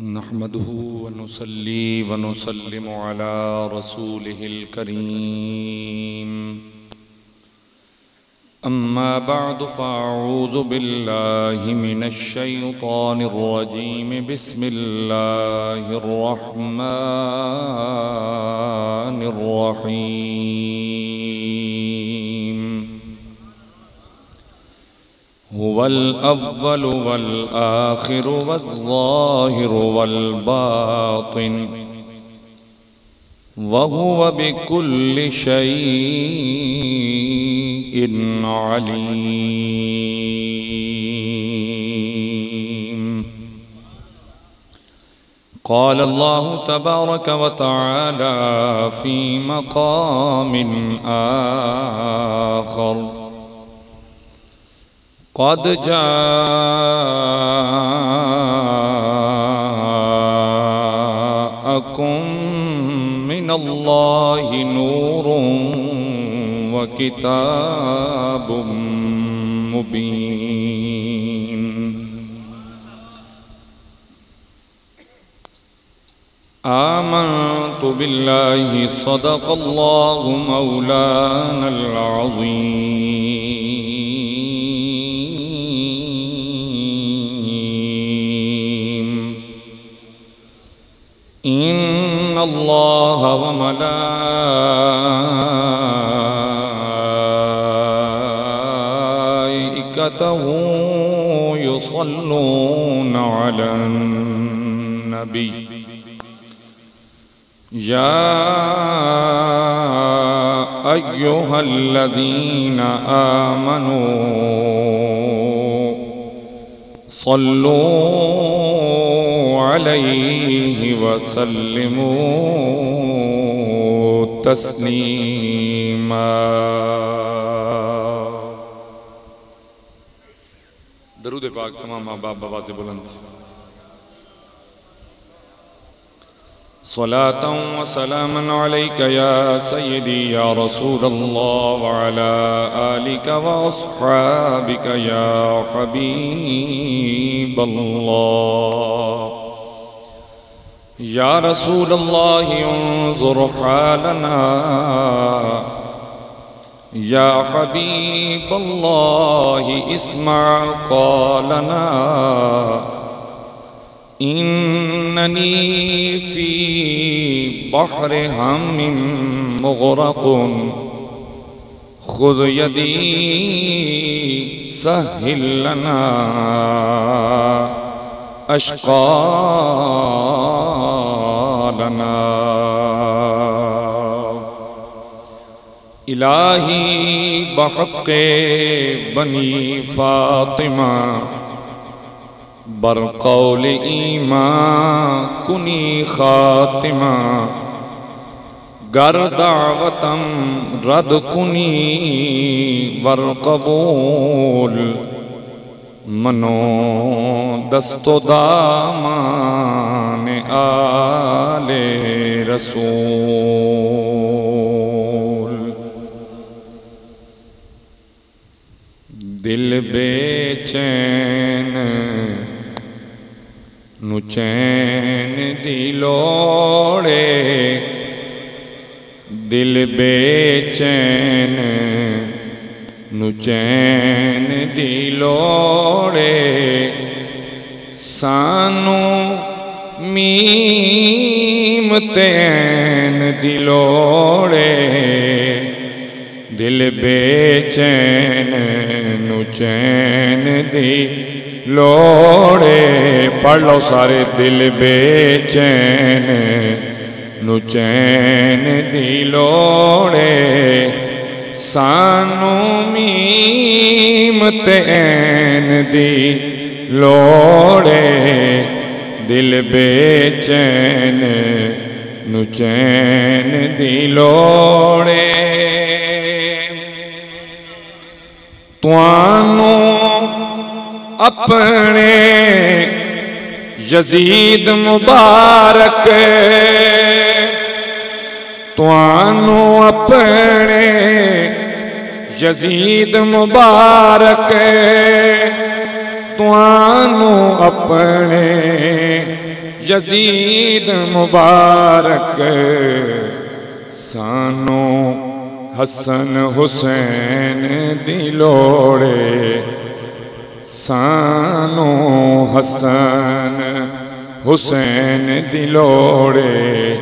नहमदुहु व नुसल्ली व नुसल्लिमु अला रसूलिहिल करीम। अम्मा बअद फ़अऊज़ु बिल्लाहि मिनश शैतानिर रजीम। बिस्मिल्लाहिर रहमानिर रहीम। हुवल अव्वलु वल आखिरु वज़्ज़ाहिरु वल बातिन व हुव बिकुल्लि शैइन अलीम। क़ाल अल्लाहु तबारक व तआला फ़ी मक़ामिन आख़र। क़द जाअकुम मिनल्लाहि नूरुन व किताबुम मुबीन। आमन्तु बिल्लाहि सदक़ल्लाहु मौलानल अज़ीम। इन्नल्लाह व मलाइकतहु युसल्लूना अलन नबी। या अय्युहल्लज़ीना आमनू सल्लू अलैहि वसल्लिमू तस्लीमा। दरूद पाक तमाम माँ बाप बाबा से बुलंद। सलातन व सलामन अलैका या सय्यदी या रसूलल्लाह व अला आलिका व अस्हाबिका या हबीबल्लाह। या रसूलल्लाह उन्ज़ुर हालना या हबीबल्लाह इस्मा क़ौलना। इन्ननी फ़ी बहरि हम्मिन मुग़रक़ुन ख़ुज़ यदी सहिल लना अश्क़ालना। इलाही बहक़्क़े बनी फ़ातिमा बरक़ौल ईमान कुनी ख़ातिमा। गर दावतम रद कुनी वरक़बूल मनो दस्तो दामान आले रसूल। दिल बेचैन नु चैन दी लोड़े। दिल बेचैन नु चैन दी लोड़े। सानू मीम तैन दी लोड़े। दिल बेचैन नु चैन दी लोड़े। पढ़ लो सारे। दिल बेचैन नु चैन दी लोड़े। सानू मीम तैन दी लोड़े। दिल बेचैन नु चैन दी लोड़े। तुआनू अपने यजीद मुबारक। तुआनू अपने यजीद मुबारक। तुआनू अपने यजीद मुबारक सानू हसन हुसैन दी लोड़े सानू हसन हुसैन दी लोड़े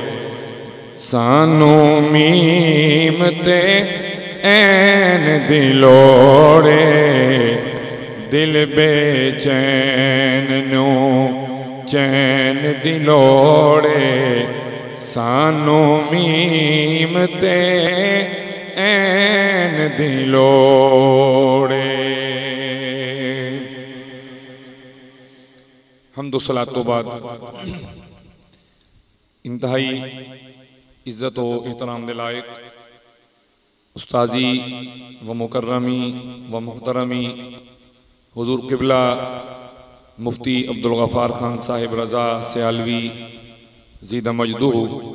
सानू मीम ते ऐन दी लोड़े दिल बेचैन नू चैन दी लोड़े सानू मीम ते ऐन दी लोड़े। हम्दो सलात तो बाद इंतहाई इज्जत व एहतराम दे लायक उस्ताजी व मुकर्रमी व मुहतरमी हुजूर किबला मुफ्ती अब्दुल गफ़ार खान साहिब रज़ा सियालवी ज़ीदा मजदूह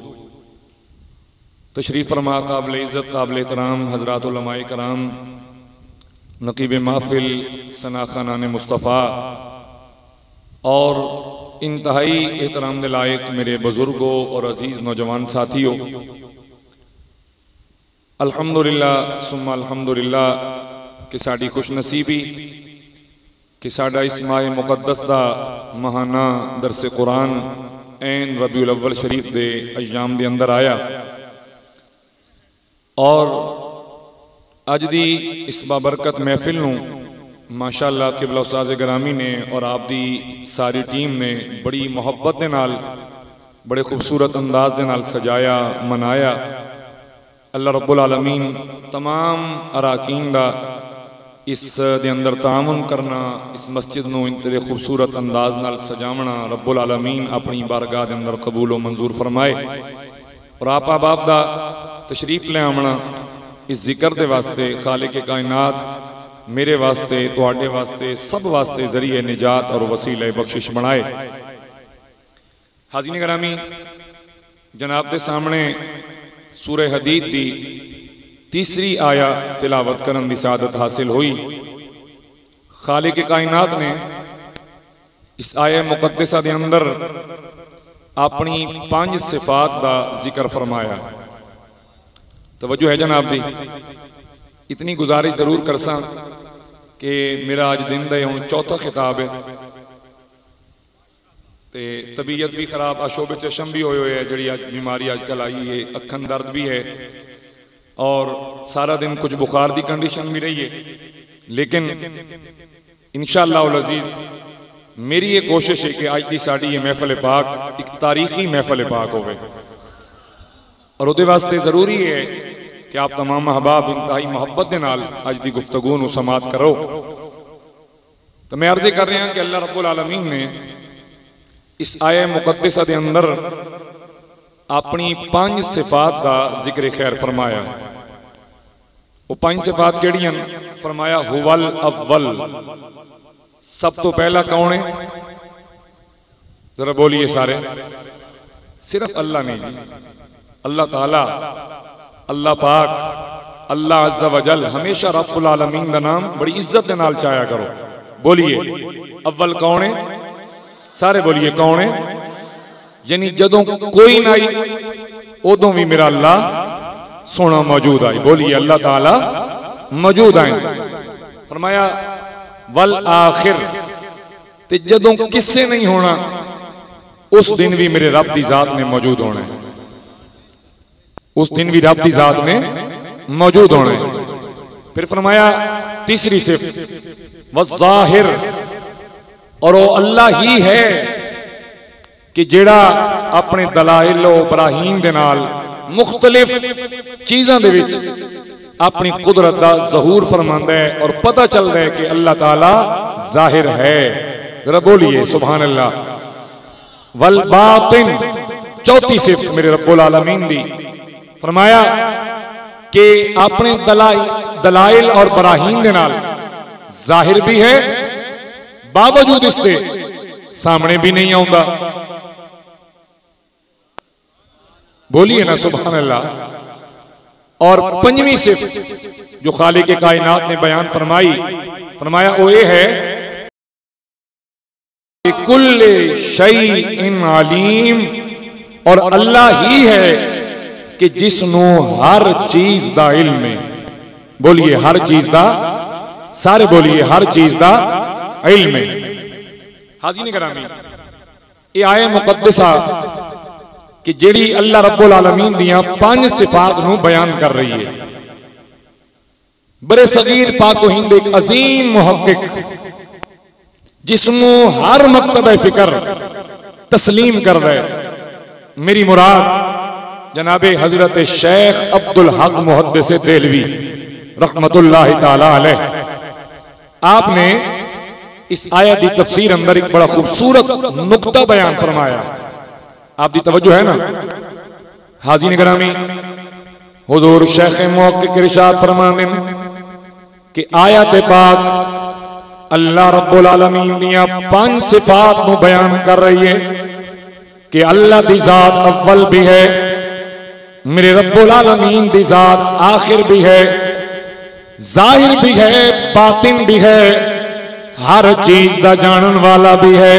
तशरीफ़ फरमा काबिल इज़्ज़त काबिल एहतराम हज़रात उलमाए कराम नकीब महफ़िल सना खानाने मुस्तफ़ा और इंतहाई एहतराम दे लायक मेरे बुज़ुर्गों और अज़ीज़ नौजवान साथियों, अल्हम्दुलिल्लाह सुम्मा अल्हम्दुलिल्लाह कि साड़ी खुशनसीबी कि साडा इस माह मुकद्दस दा महाना दरसे कुरान ऐन रबीउल अव्वल शरीफ दे अय्याम दे अंदर आया और अज दी इस बाबरकत महफिल नूं माशाअल्लाह किबला उस्ताद ग्रामी ने और आप दी सारी टीम ने बड़ी मुहब्बत दे नाल बड़े खूबसूरत अंदाज दे नाल सजाया मनाया। अल्लाह रब्बुल आलमीन तमाम अराकीन दा इस दे अंदर तामुन करना, इस मस्जिद नूं इंतदे खूबसूरत अंदाज नाल सजावना रब्बुल आलमीन अपनी बारगाह दे अंदर कबूल व मंजूर फरमाए और आप अहबाब दा तशरीफ ले आवना इस जिक्र दे वास्ते खालिक कायनात मेरे वास्ते तुहाडे वास्ते सब वास्ते जरिए निजात और वसीले बख्शिश बनाए। हाज़रीन गिरामी, जनाब दे सामने सूरह हदीद दी तीसरी आया तिलावत करन दी सादत हासिल हुई। खालिक कायनात ने इस आया मुकद्दसा दे अंदर अपनी 5 सिफात दा जिक्र फरमाया। तवज्जो है जनाब दी। इतनी गुजारिश जरूर करसा कि मेरा अज दिन दा हुण चौथा खिताब है ते तबीयत भी खराब, अशोबे चशम भी होए है, जिहड़ी अज बीमारी अजकल आई है, अखन दर्द भी है और सारा दिन कुछ बुखार की कंडीशन भी रही है, लेकिन इंशाअल्लाह अज़ीज़ मेरी ये कोशिश है कि अज की साड़ी ये महफिल पाक एक तारीखी महफिल पाक होवे और उहदे वास्ते जरूरी है कि आप तमाम अहबाब इंतहाई मोहब्बत के नाल अज की गुफ्तगू नूं समात करो। तो मैं अर्ज़ कर रहा कि अल्लाह रब्बुल आलमीन ने इस आया मुकद्दसा के अंदर अपनी 5 सिफात का जिक्र खैर फरमाया। वो 5 सिफात केड़ियां फरमाया? हुवल अव्वल, सब तो पहला कौन है? जरा बोलिए सारे। सिर्फ अल्लाह नहीं, अल्लाह ताला, अल्लाह पाक, अल्लाह अज़्ज़ा वजल। हमेशा रब्बुल आलमीन का नाम बड़ी इज्जत के नाल चाया करो। बोलिए अव्वल कौन है? सारे बोलिए कौन है? यानी जदों कोई ना आई उदों भी मेरा अल्लाह सोना मौजूद आई। बोलिए अल्लाह ताला मौजूद आए। फरमाया वल आखिर, ते जदों किससे नहीं होना उस दिन भी मेरे रब दी जात ने मौजूद होना है। उस दिन भी रब दी जात ने मौजूद होना है। फिर फरमाया तीसरी सिफ्त वज़ाहिर, और वो अल्लाह ही है कि जेड़ा अपने दलाइल व बराहीन दे नाल मुख्तलिफ चीज़ों दे विच अपनी कुदरत का ज़हूर फरमांदा है और पता चलता है कि अल्लाह ताला जाहिर है। जरा बोलिए सुभान अल्लाह। वल बातिन, चौथी सिफ्त मेरे रब्बुल आलमीन दी, फरमाया कि अपने दलाइल और बराहीन दे नाल जाहिर भी है, बावजूद इसके सामने भी नहीं आउंदा। बोलिए ना सुभान अल्लाह। और 5वीं सिफ्त जो खालिक कायनात ने बयान फरमाई, फरमाया वो ये है कुल्ले शैइन अलीम, और अल्लाह ही है कि जिसनों हर चीज दा इल्म है। बोलिए हर चीज दा, सारे बोलिए हर चीज दा इल्म है। हाज़रीन गिरामी, ये आया मुक़द्दसा कि जेड़ी अल्लाह रब्बुल आलमीन दियां 5 सिफात नूं बयान कर रही है। बड़े सगीर पाको हिंद एक अजीम मुहक्किक जिसनों हर मकतब फिक्र तस्लीम कर रहे, मेरी मुराद जनाबे हजरत शेख अब्दुल हक मुहद्दिस देलवी रहमतुल्लाहि ताला अलैह। आपने इस आयत की तफसीर अंदर एक बड़ा खूबसूरत नुक्ता बयान फरमाया। आपकी तवज्जो है ना? हाज़रीन गिरामी, हुजूर शेख मुहक्किक इरशाद फरमाते कि आयत पाक अल्लाह रब्बुल आलमीन दियां 5 सिफात को बयान कर रही है कि अल्लाह दी जात अव्वल भी है, मेरे रब्बुल आलमीन दी जात आखिर भी है, जाहिर भी है, बातिन भी है, हर चीज का जानन वाला भी है।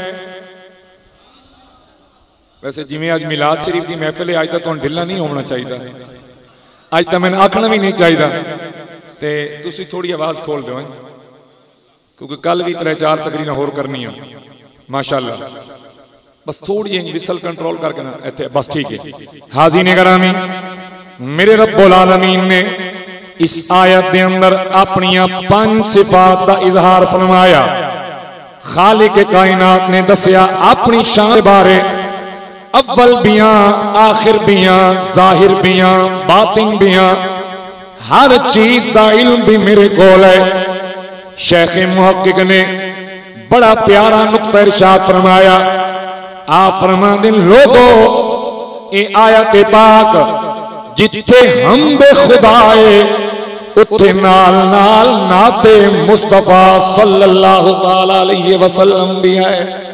वैसे जिमें आज मिलाद शरीफ की महफिल है, अज तक तुहानू ढिला नहीं होना चाहिए, अज तक मैंने आखना भी नहीं चाहिए, तो तुसी थोड़ी आवाज खोल दो, क्योंकि कल भी 3-4 तकरीरें होर करनी माशाअल्लाह। बस थोड़ी विसल कंट्रोल करके ना इत्थे, बस ठीक है। हाज़रीन गिरामी, मेरे रब्बुल आलमीन ने इस आयत के अंदर अपनी 5 सिफात का इजहार फरमाया। खालिक कायनात ने दसिया अपनी शान बारे, अव्वल बियां, आखिर बियां, जाहिर बियां, बातिन बियां, हर चीज का इल्म भी मेरे कोल है। शेख मुहक्किक ने बड़ा प्यारा नुक्ता इरशाद फरमाया। आप फरमाते लोगो, ये आयत पाक जिथे हम बेखुदाए उथे नाल नाल नाते मुस्तफा सल्लल्लाहु ताला अलैहि वसल्लम भी है।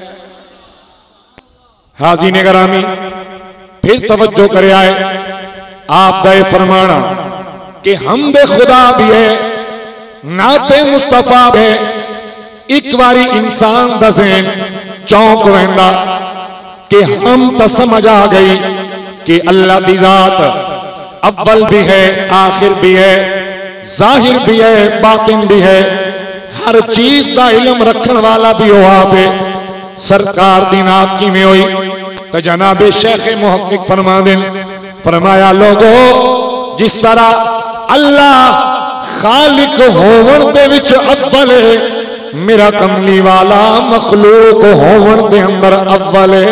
हाज़रीन गिरामी, फिर तवज्जो करे आए आप दा फरमाना कि हम बेखुदा भी है, नाते मुस्तफा है। एक बारी इंसान दा ज़हन चौंक रहा कि हम तो समझ आ गई कि अल्लाह दी जात अव्वल भी है, आखिर भी है, जाहिर भी है, बातिन भी है, हर चीज का इल्म रखने वाला भी हो। आप सरकार दी नात किवें होई तो जनाबे शेख मुहक्किक फरमाया लोगो, जिस तरह अल्लाह खालिक होवन दे विच अव्वल है, मेरा कमली वाला मखलूक होवन दे अंदर अव्वल है।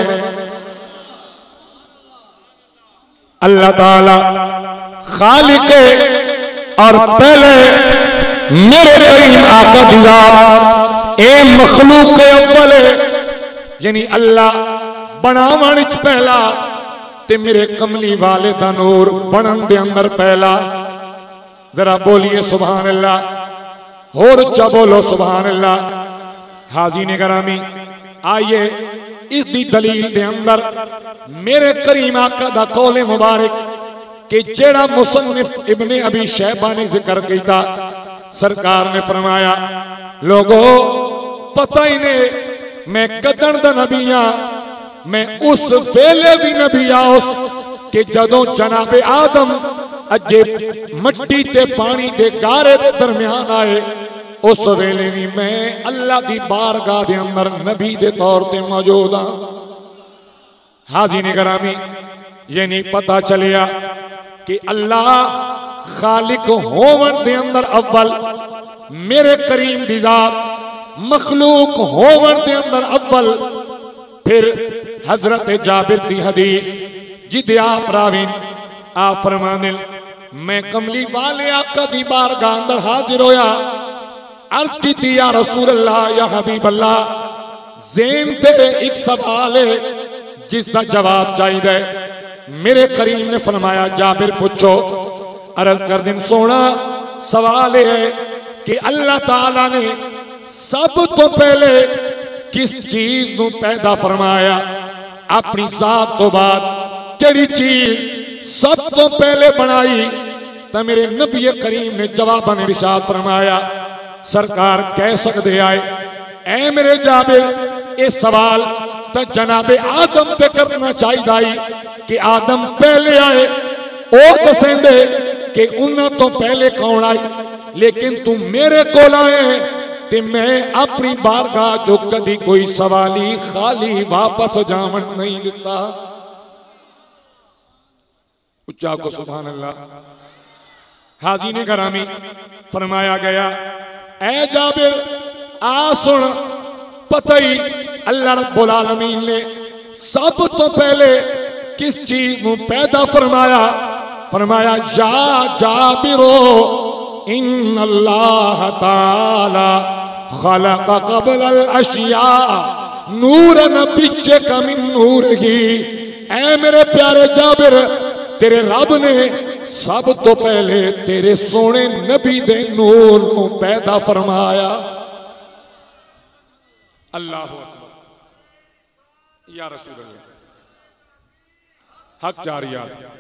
अल्लाह ताला खालिक और पहले मेरे करीम आका दी जात ए मखलूक अव्वल है, यानी अल्लाह बनावन विच पहला ते मेरे कमली वाले दा नूर बनन दे अंदर पहला। जरा बोलिए सुभान अल्लाह, होर उच्चा बोलो सुभान अल्लाह। हाज़रीन गिरामी, आइए इस दी दलील दे अंदर मेरे करीम आका दा कौल मुबारक कि जेड़ा मुसन्निफ इब्ने अबी शैबा ने जिक्र किया, सरकार ने फरमाया लोगो पता ही नहीं मैं कदन दा नबी हाँ, मैं उस वेले भी नबी आ उस कि जदों जनाबे आदम अजे मट्टी ते पानी दे गारे दे दरम्यान आए, उस वेले भी मैं अल्लाह दी बारगाह दे अंदर नबी दे तौर ते मौजूद हाँ। हाज़रीन गिरामी, ये नहीं पता चलिया कि अल्लाह खालिक होवन दे अंदर अव्वल, मेरे करीम दी जात मखलूक होवन दे अंदर अव्वल। फिर हजरत जाबिर दी हदीस जिदे आप रावीन आप फरमाने मैं कमली वाले आका दी बारगाह अंदर हाजिर होया, अर्ज की या रसूल अल्लाह या हबीब अल्लाह, ज़ेन ते एक सवाल है जिसका जवाब चाहिए। मेरे करीम ने फरमाया जाबिर पूछो। अर्ज कर दिन सोना सवाल है कि अल्लाह ताला ने सब तो पहले किस चीज नू पैदा फरमाया, अपनी जात तो बाद केड़ी चीज सब तो पहले बनाई। तो मेरे नबी करीम ने जवाब में इरशाद फरमाया, सरकार कह सकते आए ऐ मेरे जाबिर ये सवाल तो जनाबे आदम ते करना चाहिए कि आदम पहले आए, ओ दसेंदे कि उन्हां तो पहले कौन आए, लेकिन तू मेरे कोल आए ते मैं अपनी बारगाह जो कदी कोई सवाली खाली वापस जावन नहीं दिता। उच्चा को सुभान अल्लाह। हाज़ीन गरामी फरमाया गया, ऐ जाबिर आ सुन, पता ही अल्लाह रब्बुल आलमीन ने सब तो पहले किस चीज को पैदा फरमाया? फरमाया या जाबिरो इन्नल्लाह ताला खलक़ क़ब्लल अशिया नूरन बिज्जक मिन नूरिही। ऐ मेरे प्यारे जाबिर, तेरे रब ने सब तो पहले तेरे सोने नबी दे नूर को पैदा फरमाया। अल्लाह अकबर या रसूल अल्लाह, हक जारिया।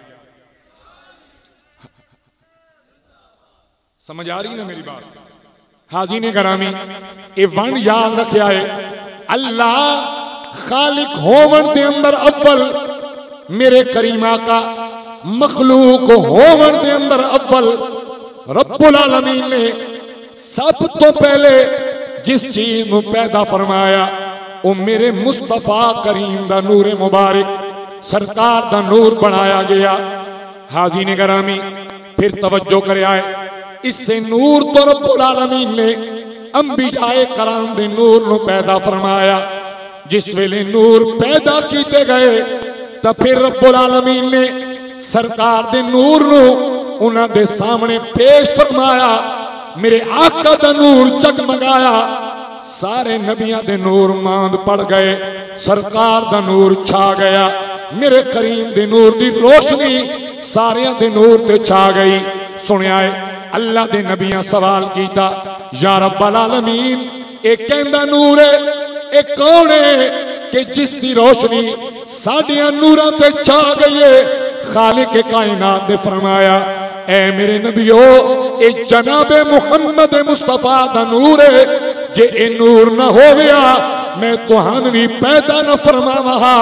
समझ आ रही ना मेरी बात? हाज़ीन गरामी ये वन याद रखा है, अल्लाह खालिक होवन दे अंदर अव्वल, मेरे करीमा का मखलूक होवन दे अंदर अव्वल रब्बुल आलमीन ने सब तो पहले जिस चीज को पैदा फरमाया वो मेरे मुस्तफा करीम दा नूर मुबारक सरकार दा नूर बनाया गया। हाज़ीन गरामी फिर तवज्जो करे आए, इससे नूर तो रब्बुल आलमीन ने अंबियाए कराम दे नूर को पैदा फरमाया। जिस वेले नूर पैदा किए गए तो फिर रब्बुल आलमीन ने सरकार दे नूर नू उन्हां दे सामने पेश फरमाया। मेरे आका दा नूर जगमगाया, सारे नबियां दे नूर मांद पड़ गए, सरकार दा नूर छा गया। मेरे करीम दे नूर दी रोशनी सारे दे नूर ते छा गई। सुनिया है अल्लाह दे नबियां सवाल कीता, या रब्बल आलमीन ये कहंदा नूर है, ये कौन है कि जिसकी रोशनी साडियां नूरां ते छा गई है? खालिक कायनात ने फरमाया, ऐ मेरे नबियो ये जनाबे मुहम्मद मुस्तफा दा नूर है, जे ए नूर ना हो गया मैं तुहान भी पैदा न फरमावा।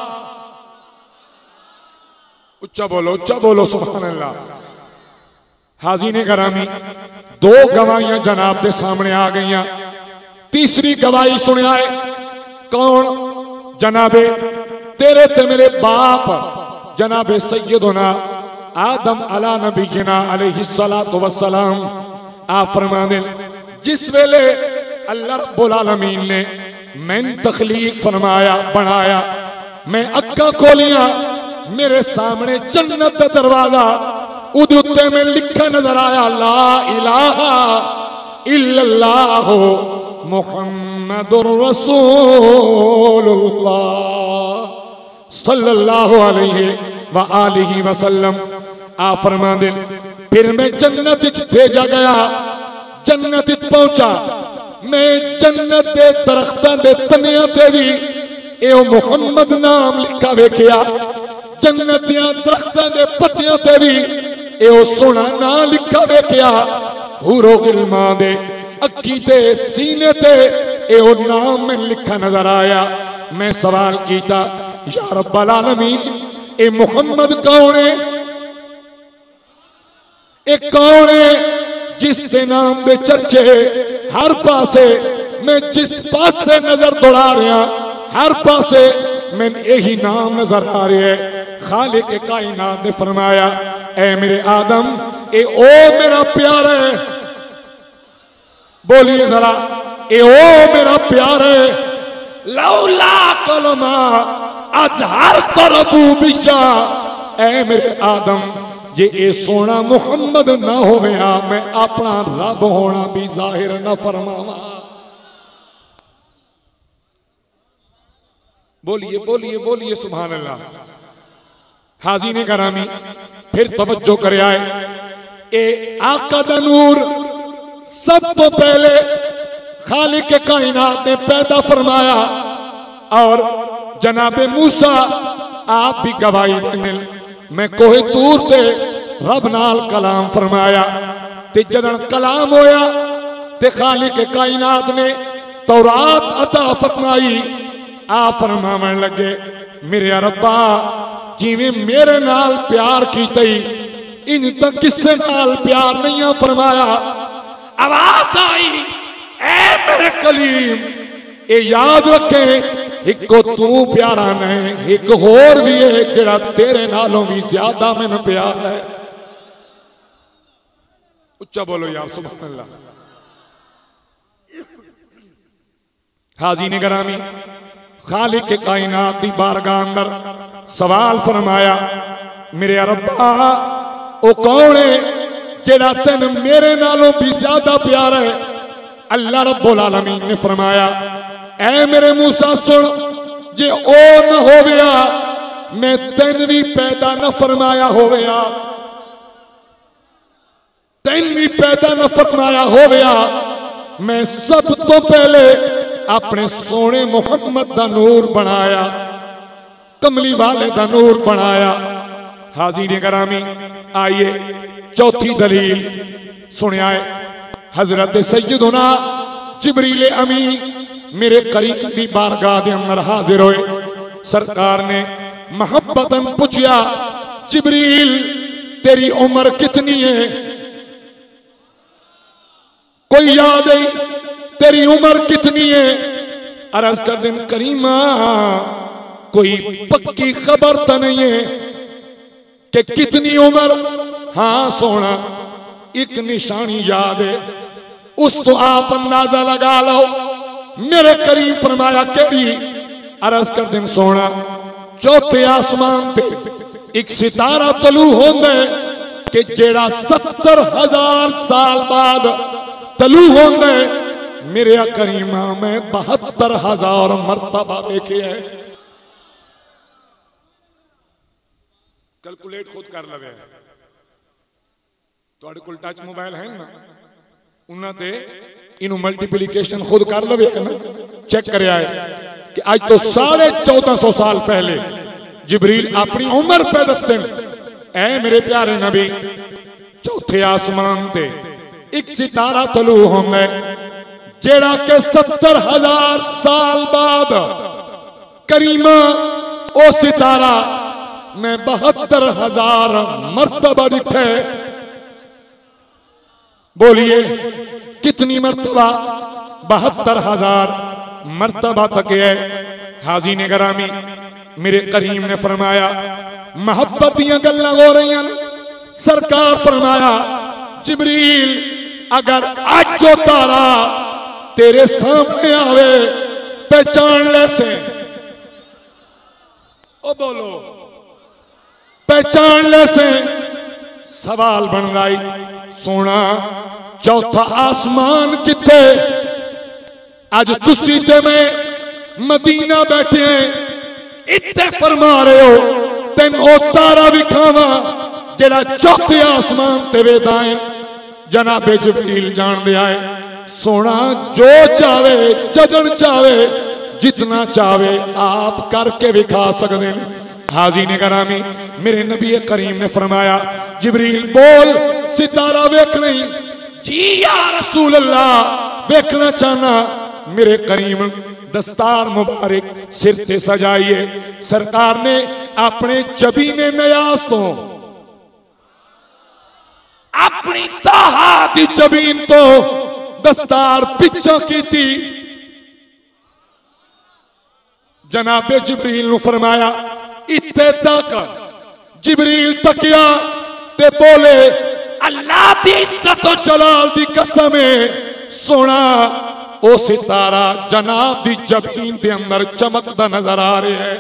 उच्चा बोलो सुभान अल्लाह। हाज़ीन गरामी दो गवाहियां जनाब के सामने आ गई, तीसरी गवाही सुनिया है, कौन? जनाबे तेरे ते मेरे बाप जनाबे सैयदुना आदम अला नबीना अलैहिस्सलातु वस्सलाम आप फरमाने, जिस वेले अल्लाह रब्बुल आलमीन ने मैंने तख्लीक फरमाया बनाया, मैं अक्का खोलिया, मेरे सामने जन्नत का दरवाजा, उदे उत्ते में लिखा नजर आया, ला इलाहा इल्लल्लाह मुहम्मदुर रसूलुल्लाह सल्लल्लाहु अलैहि व आलिहि वसल्लम। आ फरमांदे फिर मैं जन्नत विच भेजा गया, जन्नत विच पहुंचा, मैं जन्नत के दरख्तां दे तनियां ते भी ए मुहम्मद नाम लिखा वेखिया, जन्नत दियां दरख्तां दे पत्तियां ते भी ए सोना नाम लिखा वेखिया, हूरो गिलमां दे अक्की ते सीने ते ए नाम में लिखा नजर आया। मैं सवाल कीता, या रब्बल आलमीन ए मुहम्मद कौन है? ए कौन है जिसके नाम दे चर्चे हर पासे, मैं जिस पासे नजर दौड़ा रहा हर पासे मैं यही नाम नजर आ रहा है। खालिक कायनात ने फरमाया, ऐ मेरे आदम ए ओ मेरा प्यार है, बोलिए जरा, ए ओ मेरा प्यार है, लौला कलमा अजहर तरबू बिशा, ऐ मेरे आदम जे ए सोना मुहम्मद ना हो गया मैं अपना रब होना भी जाहिर न फरमावा। बोलिए बोलिए बोलिए सुभान अल्लाह। हाज़ीन गरामी फिर तवज्जो करे आए, ए आका दा नूर सब तो पहले खालिक कायनात ने पैदा फरमाया, और जनाबे मूसा आप भी गवाही देने, मैं कोहे तूर ते रब नाल कलाम फरमाया, ते जदन कलाम होया ते खालिक कायनात ने तौरात अता फरमाई। आ फरमावन लगे मेरे रब्बा जिवें मेरे नाल प्यार कीते इन तक किसे नाल प्यार नहीं फरमाया। आवाज आई ऐ मेरे कलीम ए याद रखे इको तू प्यारा नहीं, एक होर भी है जेड़ा तेरे नालों भी ज्यादा मैनू प्यार है। उच्चा बोलो यार सुभान अल्लाह। हाजी ने गरामी खालिक के कायनात दी बारगाह अंदर सवाल फरमाया मेरे रब्बा ओ कौन है जेड़ा तेन मेरे नालों भी ज्यादा प्यार है। अल्लाह रब्बुल आलमीन ने फरमाया ऐ मेरे मूसा सुन जे ओ न हो गया मैं तेन भी पैदा न फरमाया हो गया, तेन भी पैदा न फरमाया हो गया। मैं सब तो पहले अपने सोने मुहम्मद दा नूर बनाया, कमली वाले दा नूर बनाया। हाज़रीन गिरामी आइए चौथी दलील सुनिया है। हजरत सैयदुना जिब्रील अमीन मेरे करीम दी बारगाह दे अंदर हाजिर होए। सरकार ने मोहब्बतन पूछया जिब्रील तेरी उम्र कितनी है? कोई याद है तेरी उम्र कितनी है? अर्ज कर दिन करीमा कोई पक्की खबर तो नहीं है कि कितनी उम्र? हाँ सोना एक निशानी याद है, उस तो आप अंदाजा लगा लो। मेरे करीम फरमाया केड़ी? अर्ज कर दिन सोना चौथे आसमान पे एक सितारा तलू होंदा है कि जेड़ा 70,000 साल बाद तलू होंदा है। मेरे करीमा मैं 72,000 मरतबा देखे है। कैलकुलेट खुद कर लवे। तुहाडे कोल टच मोबाइल है ना, उन्होंने इनू मल्टीप्लिकेशन खुद कर लवे है ना। चेक कर कि आज तो 1450 साल पहले जिब्रील अपनी उम्र पे दसते ऐ मेरे प्यारे नबी चौथे आसमान ते एक सितारा तलू होंदा है जेड़ा के 70,000 साल बाद करीमा ओ सितारा मैं 72,000 मरतबा दिखे। बोलिए कितनी मरतबा? 72,000 मरतबा तक है। हाजी ने गरामी मेरे करीम ने फरमाया मोहब्बत दियां गल्लां हो रही हैं। सरकार फरमाया जिब्रील अगर आज जो तारा तेरे सामने आवे पहचान ले से। ओ बोलो पहचान ले से। सवाल बन गई सोना चौथा आसमान किथे? आज तुसी ते मैं मदीना बैठे हैं इत्ते फरमा रहे हो तेन ओ तारा विखावा जेड़ा चौथे आसमान ते वेदा है। जनाबे जिब्रील जान दे आए सोना जो चावे जदन चावे जितना चावे आप करके विखा सकते हैं। हाजी ने गरामी मेरे नबी करीम ने फरमाया जिब्रील बोल सितारा वेखना ही? जी या रसूल अल्लाह वेखना चाहना। मेरे करीम दस्तार मुबारक सिर ते सजाइए। सरकार ने अपने चबीने नयाज तो अपनी ताहा दी जबीन तो दस्तार पिछा की थी। जनाबे जिब्रील ने फरमाया इत्थे तक। जिब्रील तकिया ते बोले अल्लाह दी इज्जत और जलाल दी कसम है सोना ओ सितारा जनाब दी जबीन के अंदर चमकता नजर आ रहा है।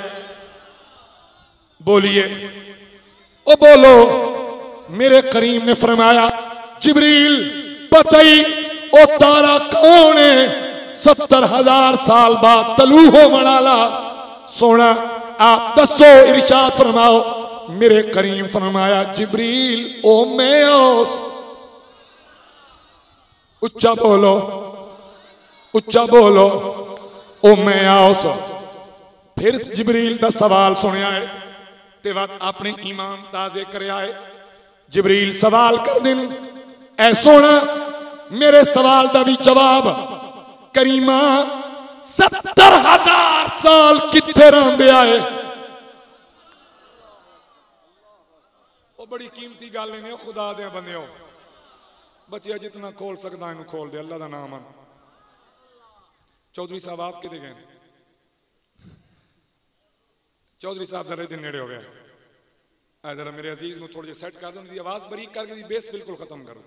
बोलिए ओ बोलो। मेरे करीम ने फरमाया जिब्रील पता ही ओ तारा कौन है? 70,000 साल बाद तलू हो मनाला। सोना आप दसो इरशाद फरमाओ। मेरे करीम फरमाया जिब्रील ओ मैं औस। उच्चा बोलो उच्चा बोलो ओ मैं औस। फिर जिब्रील का सवाल सुनिया है ते वक्त अपने ईमान ताजे कर आए। जिब्रील सवाल कर दिन ऐ सोना मेरे सवाल का भी जवाब करीमा 70,000 साल किथे रहिंदे आए। वो बड़ी कीमती गल ने खुदा दे बंदे बच्चे जितना खोल सकता इन्हू खोल दे, अल्लाह का नाम है। चौधरी साहब आप कितने गए? चौधरी साहब जरा दिन नेड़े हो गया। जरा मेरे अजीज में थोड़ी सेट कर दो, आवाज बरीक करके बेस बिल्कुल खत्म करो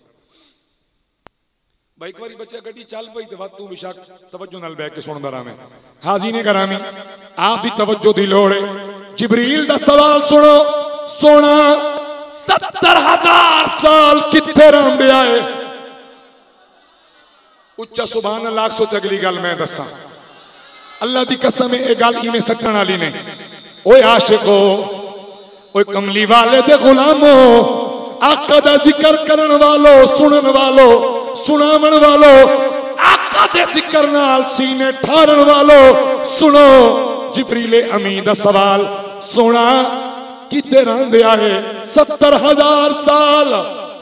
भाई। एक बार बच्चा गड्डी चल पई तो तू बेशक तवज्जो नाल बैठ के सुनदा रहा। मैं हाजी ने करामी आप दी तवज्जो दी लोड़ है। जिब्रील दा सवाल सुनो, सोना 70,000 साल किथे रहिंदे आए। उच्चा सुभान अल्लाह। सोच अगली गल मैं दसा, अल्लाह दी कसम है, गल इवें सट्टण वाली ने। ओए आशिको, ओए कमली वाले दे गुलामो, आका दा जिक्र करन वालो, सुनन वालो, सुनावन वालो, आका दे जिक्र नाल सीने ठारन वालो, सुनो जिब्रील अमीन दा सवाल। सोना किथे रहिंदे आए 70,000 साल।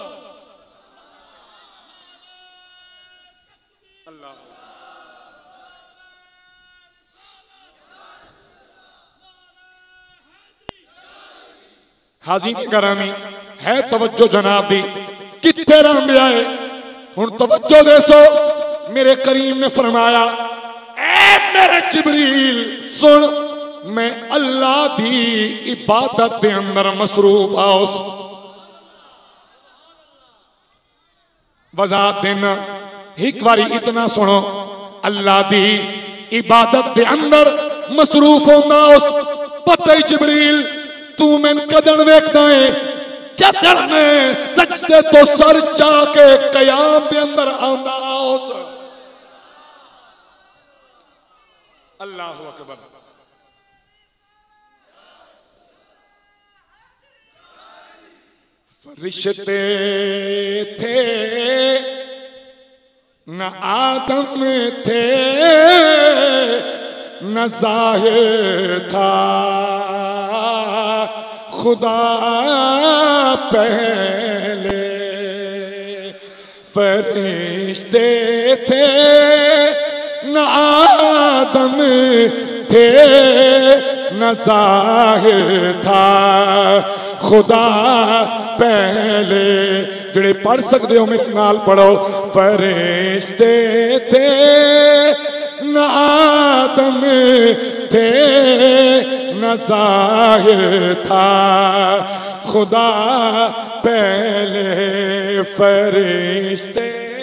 हाजी की करामी है तवज्जो जनाब दी, किथे रहिंदे आए। हुण तवज्जो देसो, मेरे करीम ने फरमाया, ऐ मेरे जिब्रील सुन, मैं अल्लाह दी इबादत दे अंदर मसरूफ आओस। वजात देना एक बारी इतना सुनो, अल्लाह दी इबादत दे अंदर मसरूफ होंदा उस। पता ही जिब्रील तू मैन कदन वेखदा है, जदन में सजदे तो सर चाके कयाम दे अंदर आंदा उस। अल्लाहु अकबर। फरिश्ते थे न आदम थे न ज़ाहिर था, खुदा पहले। फरिश्ते थे न आदम थे न ज़ाहिर था, खुदा पहले। जड़े पढ़ सकते हो मेरे नाल पढ़ो। फरिश्ते थे न आदम थे न ज़ाहिर था, खुदा पहले। फरिश्ते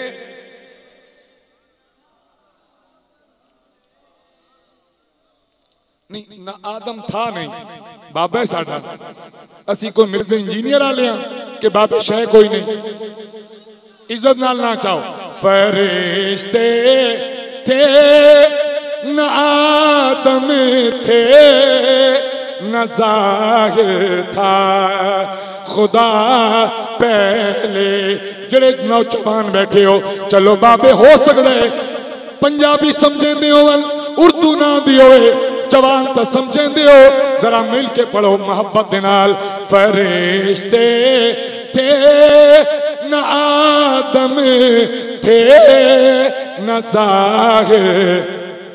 नहीं, ना आदम था नहीं, बाबा है साडा। असी कोई मिर्जे इंजीनियर आ लिया कि बाबा शह कोई नहीं। इज्जत नाल ना चाहो। फरिश्ते थे न आदम थे न ज़ाहिर था, खुदा पहले। जड़े नौजवान बैठे हो, चलो बाबे हो सकता है पंजाबी समझेंदे हो, उर्दू ना दी होए, जवान तो समझेंदे हो, जरा मिल के पढ़ो मोहब्बत दे नाल। फरिश्ते थे न आदम थे न ज़ाहिर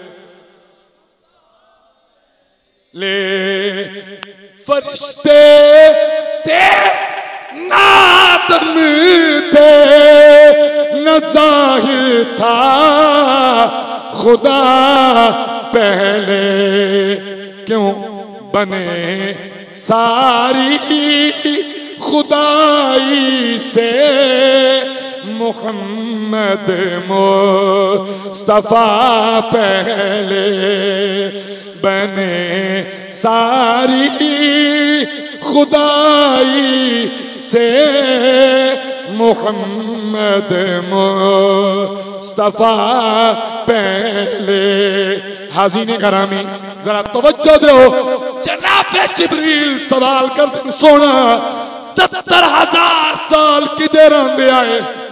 ले। फरिश्ते थे न आदम थे न ज़ाहिर था, खुदा पहले। क्यों बने सारी खुदाई से मुहम्मद मुस्तफा पहले। बने सारी खुदाई से मुहम्मद मुस्तफा पहले। हाजी ने करामी जरा तवज्जो दो, जनाब जिब्रील सवाल करते, सोना 70,000 साल किधर रहिंदे आए।